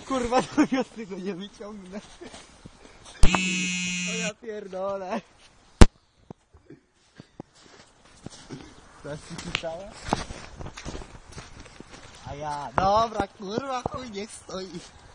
Kurwa, do wiosny go nie wyciągnę. O ja pierdolę. Coś ci pisało? A ja, dobra kurwa, chuj niech stoi.